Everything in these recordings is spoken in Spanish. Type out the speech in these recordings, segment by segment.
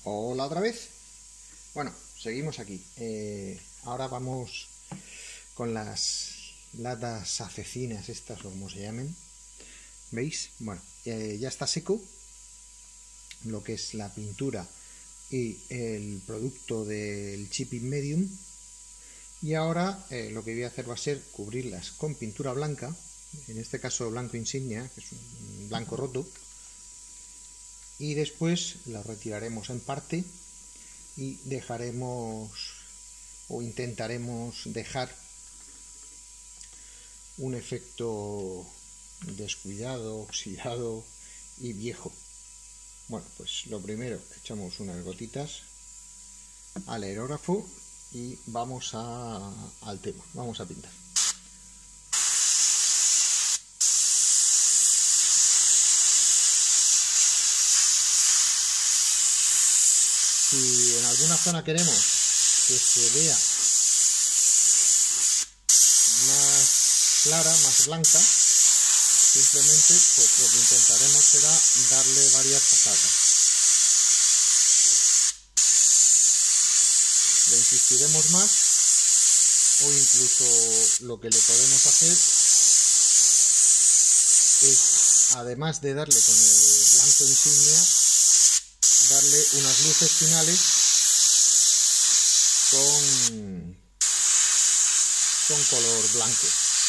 Hola otra vez. Bueno, seguimos aquí. Ahora vamos con las latas asesinas, estas o como se llamen. ¿Veis? Bueno, ya está seco lo que es la pintura y el producto del chipping medium. Y ahora lo que voy a hacer va a ser cubrirlas con pintura blanca, en este caso blanco insignia, que es un blanco roto. Y después las retiraremos en parte y dejaremos o intentaremos dejar un efecto descuidado, oxidado y viejo. Bueno, pues lo primero, echamos unas gotitas al aerógrafo y vamos al tema, vamos a pintar. Si en alguna zona queremos que se vea más clara, más blanca, simplemente pues lo que intentaremos será darle varias pasadas. Le insistiremos más o incluso lo que le podemos hacer es, además de darle con el blanco insignia, darle unas luces finales con color blanco.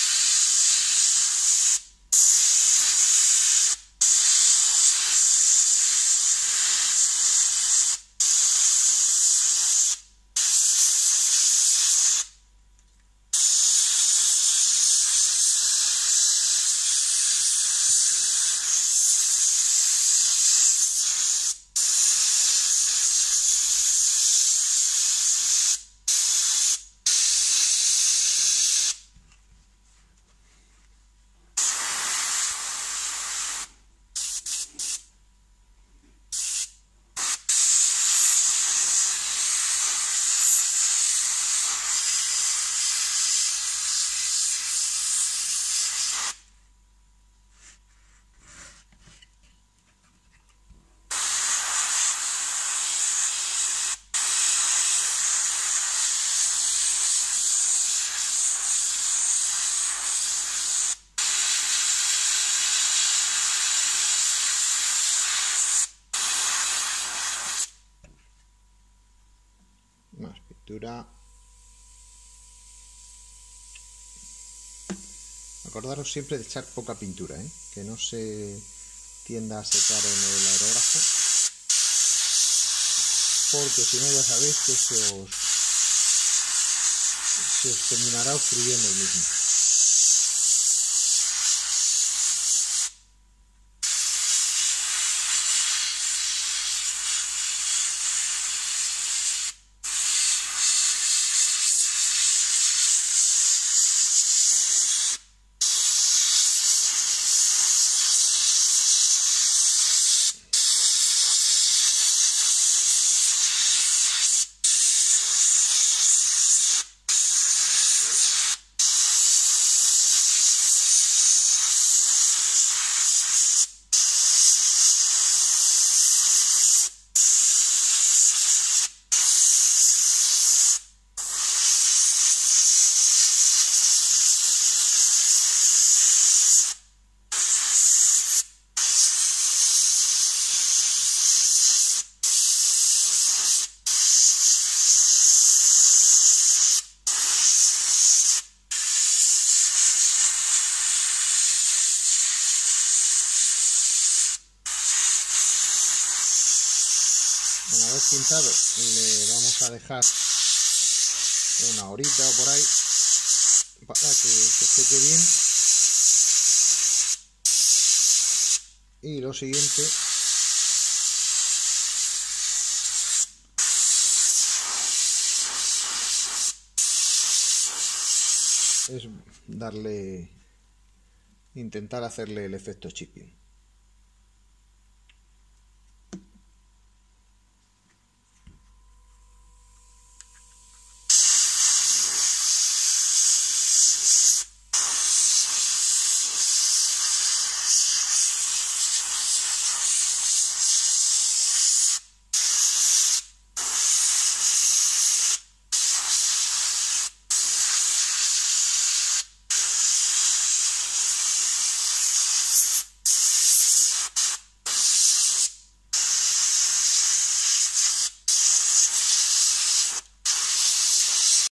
Más pintura. Acordaros siempre de echar poca pintura, que no se tienda a secar en el aerógrafo, porque si no ya sabéis que se os terminará obstruyendo el mismo. Una vez pintado le vamos a dejar una horita o por ahí para que se seque bien. Y lo siguiente es intentar hacerle el efecto chipping.